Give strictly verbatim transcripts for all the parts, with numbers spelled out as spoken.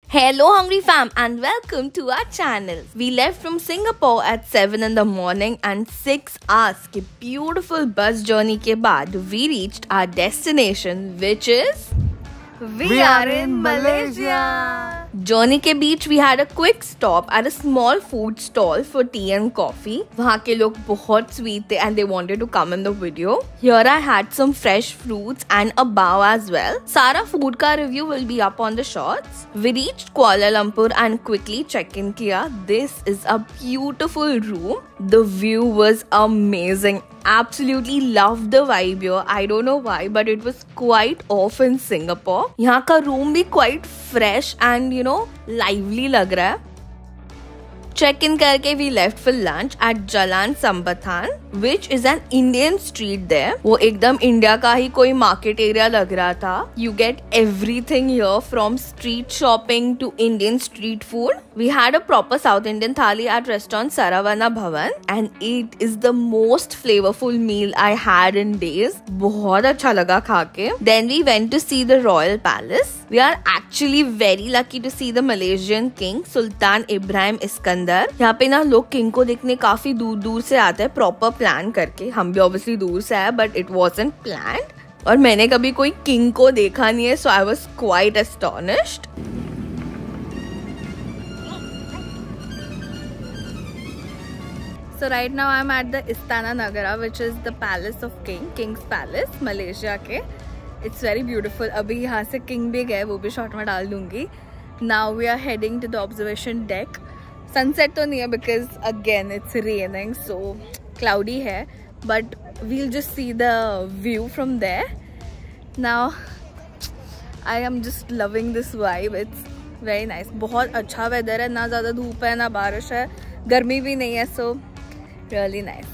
Hello hungry fam and welcome to our channel. We left from Singapore at seven in the morning and six hours के beautiful bus journey के बाद we reached our destination which is we, we are in Malaysia. Journey के बीच we had a quick stop at a small food stall for tea and coffee. वहाँ के लोग बहुत sweet थे and they wanted to come in the video. Here I had some fresh fruits and a bao as well. सारा food का review will be up on the shorts. We reached Kuala Lumpur and quickly check-in किया. This is a beautiful room. The view was amazing. Absolutely loved the vibe here. I don't know why, but it was quite off in Singapore. यहाँ का room भी quite fresh and you know lively लग रहा है. Check in करके we left for lunch at Jalan Sambatan, which is an Indian street there. वो एकदम India का ही कोई market area लग रहा था. You get everything here from street shopping to Indian street food. We had a proper South Indian thali at restaurant Saravana Bhavan and it is the most flavorful meal I had in days. बहुत अच्छा लगा खा के. Then we went to see the Royal Palace. We are actually very lucky to see the Malaysian King Sultan Ibrahim Iskandar. यहाँ पे ना लोग king को देखने काफी दूर दूर से आते हैं प्रॉपर प्लान करके. हम भी ऑब्वियसली दूर से आए बट इट वाज़न्ट प्लान्ड और मैंने कभी कोई किंग को देखा नहीं है so I was quite astonished. So right now I'm at the Istana Nagara, which is the palace of king, King's Palace, Malaysia के. It's very beautiful. अभी यहाँ से king भी गए, वो भी शॉट में डाल दूंगी. Now we are heading to the observation deck. Sunset तो नहीं है because again it's raining, so cloudy है. But we'll just see the view from there. Now I am just loving this vibe. It's very nice. बहुत अच्छा weather है, ना ज़्यादा धूप है ना बारिश है, गर्मी भी नहीं है, so really nice.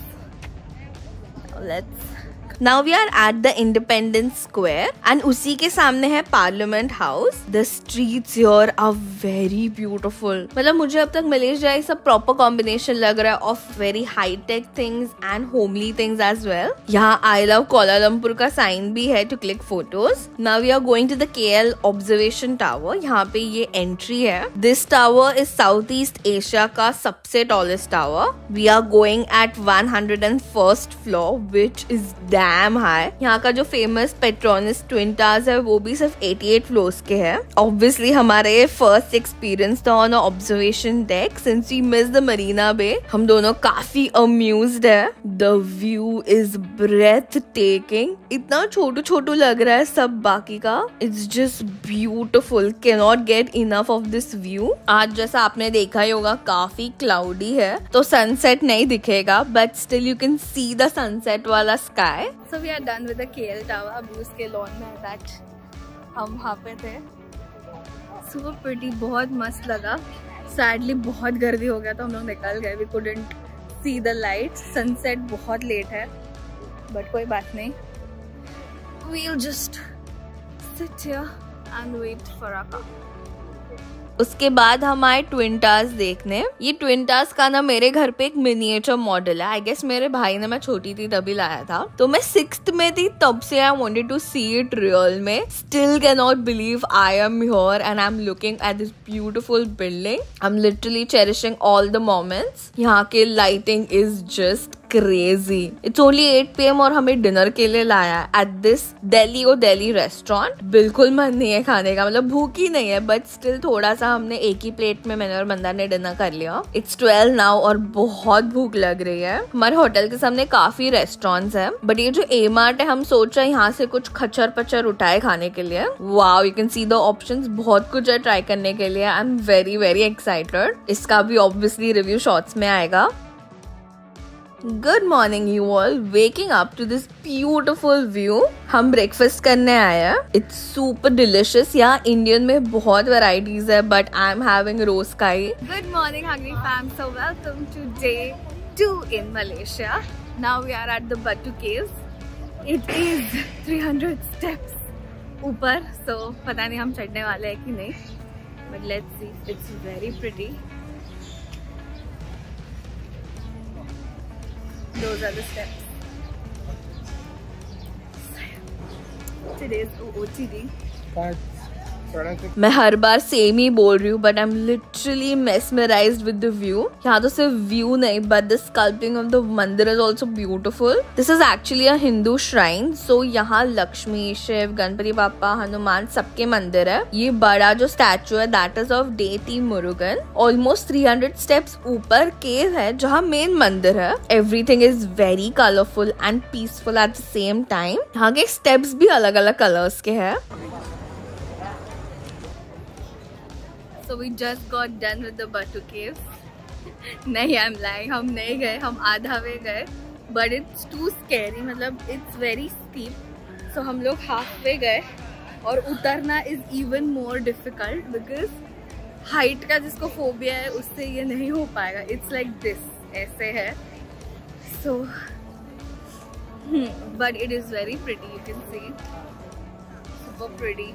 Now let's Now we are at the Independence Square and उसी के सामने है Parliament House. The streets here are very beautiful. मतलब मुझे अब तक मलेशिया सब proper combination लग रहा है of very high tech things and homely things as well. यहाँ I love Kuala Lumpur का sign भी है to click photos. Now we are going to the K L Observation Tower. यहाँ पे ये entry है. This tower is Southeast Asia का सबसे tallest tower. We are going at one hundred first floor, which is damn high. यहाँ का जो famous पेट्रोनिस twin towers है वो भी सिर्फ अठासी फ्लोर्स के हैं. ऑब्वियसली हमारा ये फर्स्ट एक्सपीरियंस था on observation deck since we miss the Marina Bay. हम दोनों काफी अम्यूज्ड है. The view is breathtaking. इतना छोटू छोटू लग रहा है सब बाकी का. It's just beautiful. Can not get enough of this view. आज जैसा आपने देखा ही होगा काफी क्लाउडी है तो सनसेट नहीं दिखेगा but still you can see the sunset वाला sky. So we are done with the K L Tower. अभी उसके लॉन में है दैट हम वहाँ पे थे. Super pretty, बहुत मस्त लगा. Sadly बहुत गर्दी हो गया तो हम लोग निकल गए. We couldn't see the lights. Sunset बहुत लेट है but कोई बात नहीं. We'll just sit here and wait for our car. उसके बाद हम आए ट्विन टावर्स देखने. ये ट्विन टावर्स का ना मेरे घर पे एक मिनिएचर मॉडल है. आई गेस मेरे भाई ने मैं छोटी थी तभी लाया था तो मैं सिक्स्थ में थी तब से I wanted to see it real में. Still can not believe I am here and I am looking at this beautiful building. I am literally cherishing all the moments. यहाँ के lighting is just crazy. It's only at P M और हमें dinner के लिए लाया at this Delhi O Delhi restaurant. बिल्कुल मन नहीं है खाने का, मतलब भूख ही नहीं है बट स्टिल थोड़ा सा हमने एक ही प्लेट में मैंने और बंदा ने डिनर कर लिया. इट्स ट्वेल्व नाउ और बहुत भूख लग रही है. हमारे होटल के सामने काफी रेस्टोरेंट्स है बट ये जो ए मार्ट है हम सोच रहे हैं यहाँ से कुछ खच्चर पच्चर उठाए खाने के लिए. Wow, you can see the options. बहुत कुछ है ट्राई करने के लिए. I am very very excited. इसका भी ऑब्वियसली रिव्यू शॉर्ट्स में आएगा. Good morning you all. Waking up to this beautiful view. हम breakfast करने आए हैं. It's super delicious. यहाँ इंडियन में बहुत varieties है but I'm having rose kai. Good morning hungry fam. So welcome to day two in Malaysia. Now we are at the Batu Caves. It is three hundred steps ऊपर. So पता नहीं हम चढ़ने वाले हैं कि नहीं. But let's see. It's very pretty. Those are the steps. Today's O O T D. मैं हर बार सेम ही बोल रही हूँ, but I am literally mesmerised with the view. यहाँ तो सिर्फ व्यू नहीं, but the sculpting of the mandir is also beautiful. This is actually a Hindu shrine, so यहाँ लक्ष्मी, शिव, गणपति बापा, हनुमान सबके मंदिर है। ये बड़ा जो स्टैचू है that is of deity Murugan. Almost three hundred steps ऊपर केव है जहाँ मेन मंदिर है। Everything is very colourful and peaceful at the same time. यहाँ के स्टेप्स भी अलग अलग कलर्स के हैं। So we just got done with the Batu Cave. नहीं, I'm lying, हम नहीं गए, हम आधा वे गए, but it's too scary, मतलब it's very steep, so हम लोग half वे गए और उतरना is even more difficult because height का जिसको phobia है उससे ये नहीं हो पाएगा। It's like this, ऐसे है, so hmm, but it is very pretty, you can see, super pretty.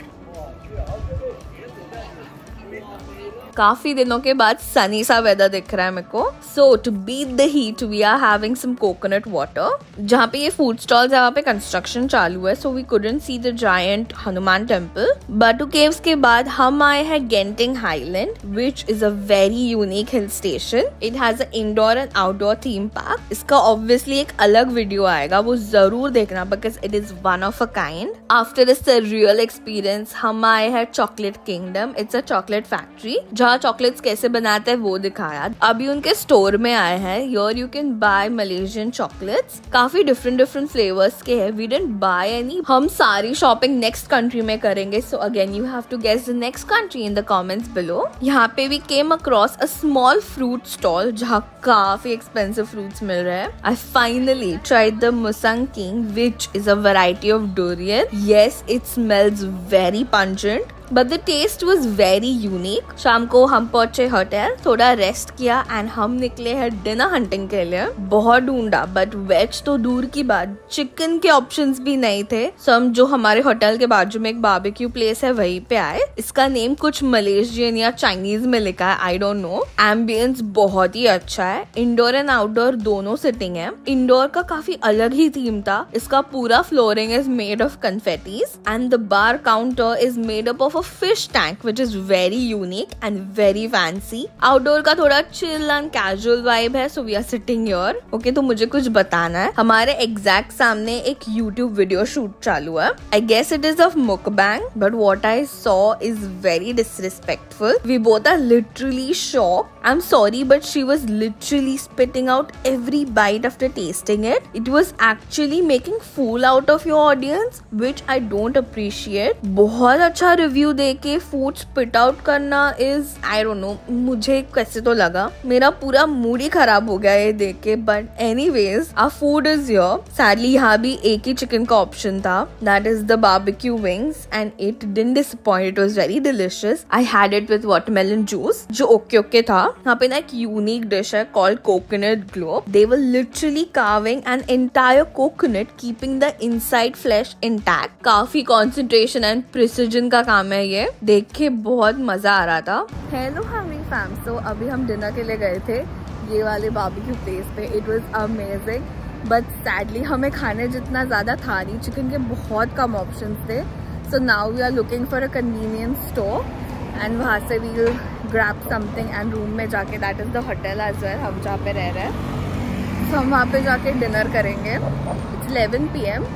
काफी दिनों के बाद सनी सा वेदर दिख रहा है मेरे को। So to beat the heat we are having some coconut water. जहाँ पे ये फूड स्टॉल्स है वहाँ पे कंस्ट्रक्शन चालू है, so we couldn't see the giant Hanuman temple. Batu Caves के बाद हम आए हैं Genting Highland, which is a very unique hill station. It has a indoor and outdoor theme park. इसका ऑब्वियसली एक अलग वीडियो आएगा, वो जरूर देखना because it is one of a kind. After this real experience हम आए हैं chocolate kingdom. It's a chocolate factory जहाँ चॉकलेट्स कैसे बनाते हैं वो दिखाया। अभी उनके स्टोर में आए हैं। Here you can buy Malaysian chocolates, काफी डिफरेंट डिफरेंट फ्लेवर्स के हैं। We didn't buy any. हम सारी शॉपिंग नेक्स्ट कंट्री में करेंगे, so again you have to guess the next country in the comments below. यहाँ पे we came across a small fruit stall जहाँ काफी एक्सपेंसिव फ्रूट्स मिल रहे हैं। I finally tried the Musang King which is a variety of durian. Yes, it smells very pungent but the taste was very unique. शाम को हम पहुंचे hotel, थोड़ा रेस्ट किया एंड हम निकले हैं डिनर हंटिंग के लिए। बहुत ढूंढा बट वेज तो दूर की बात, चिकन के ऑप्शंस भी नहीं थे। सो हम जो हमारे होटल के बाजू में एक बारबेक्यू प्लेस है वहीं पे आए। इसका नेम कुछ मलेशियन या चाइनीज में लिखा है, आई डोंट नो। एम्बियंस बहुत ही अच्छा है, इंडोर एंड आउटडोर दोनों सिटिंग है। इंडोर का काफी अलग ही थीम था। इसका पूरा flooring is made of confettis and the bar counter is made up of a fish tank which is very unique and very fancy. Outdoor का थोड़ा chill and casual vibe है, so we are sitting here. Okay, तो मुझे कुछ बताना है। हमारे exact सामने एक YouTube video shoot चालू है। I guess it is of mukbang, but what I saw is very disrespectful. We both are literally shocked. I'm sorry, but she was literally spitting out every bite after tasting it. It was actually making fool out of your audience, which I don't appreciate. बहुत अच्छा review देके food spit out करना is, I don't know, मुझे कैसे तो लगा। मेरा पूरा मूड ही खराब हो गया ये देख के। But anyways our food is here. Sadly यहाँ भी एक ही चिकन का ऑप्शन था, that is the barbecue wings and it didn't disappoint. It was very delicious. I had it with watermelon juice जो ओके ओके था। यहाँ पे ना एक यूनिक डिश है called coconut globe. They were literally carving an entire coconut keeping the inside flesh intact. काफी concentration and precision का काम है ये, देख के बहुत मजा आ रहा था। हेलो हमी फैम, सो अभी हम डिनर के लिए गए थे ये वाले बारबेक्यू प्लेस पे। It was amazing but sadly हमें खाने जितना ज्यादा था नहीं, चिकन के बहुत कम ऑप्शंस थे। So now we are looking for a convenience store and वहाँ से we will grab something and room में जाके, that is the hotel as well, हम जहाँ पे रह रहे हैं, so हम वहाँ पे जाके डिनर करेंगे। It's eleven P M.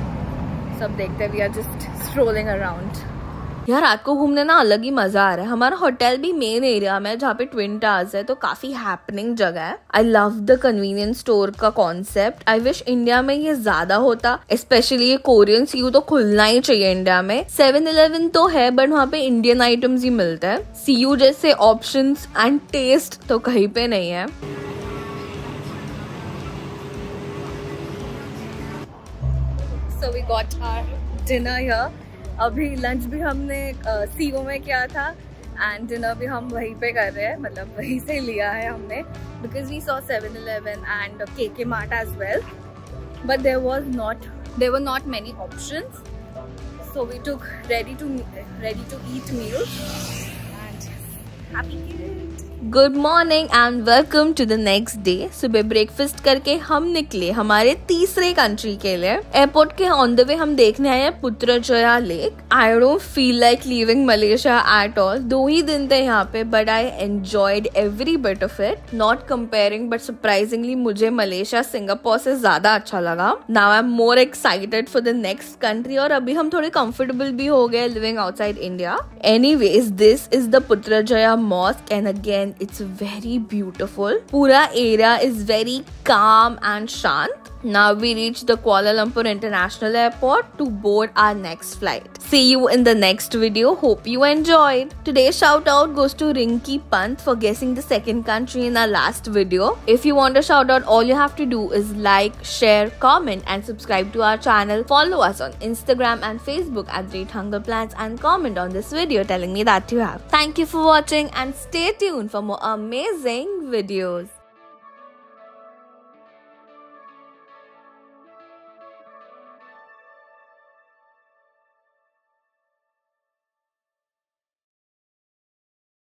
सब देखते हैं, we are just strolling around. यार रात को घूमने ना अलग ही मजा आ रहा है। हमारा होटल भी मेन एरिया में जहाँ पे ट्विन टावर्स है, तो काफी हैपनिंग जगह है। I love the convenience store का कॉन्सेप्ट। आई विश इंडिया में ये ज्यादा होता, स्पेशली ये कोरियन सीयू तो खुलना ही चाहिए इंडिया में। सेवन इलेवन तो है बट वहाँ पे इंडियन आइटम्स ही मिलते हैं। सीयू जैसे ऑप्शंस एंड टेस्ट तो कहीं पे नहीं है। So we got our dinner here. अभी लंच भी हमने सीओ में किया था एंड डिनर भी हम वहीं पे कर रहे हैं, मतलब वहीं से लिया है हमने, because we saw seven eleven and K K mart as well, but there was not there were not many options, so we took ready to ready to eat meal and Happy kid. Good morning and welcome to the next day. सुबह breakfast करके हम निकले हमारे तीसरे country के लिए. Airport के on the way हम देखने आए हैं Putrajaya lake. I don't feel like leaving Malaysia at all. दो ही दिन थे यहाँ पे but I enjoyed every bit of it. Not comparing but surprisingly मुझे मलेशिया सिंगापुर से ज्यादा अच्छा लगा. Now I am more excited for the next country और अभी हम थोड़े कंफर्टेबल भी हो गए living outside India. Anyways this is the Putrajaya mosque and again it's very beautiful. Pura area is very calm and shant. Now we reach the Kuala Lumpur International Airport to board our next flight. See you in the next video. Hope you enjoyed. Today's shout out goes to Rinki Pant for guessing the second country in our last video. If you want a shout out, all you have to do is like, share, comment and subscribe to our channel. Follow us on Instagram and Facebook at Great Hunger Plans and comment on this video telling me that you have. Thank you for watching and stay tuned for more amazing videos.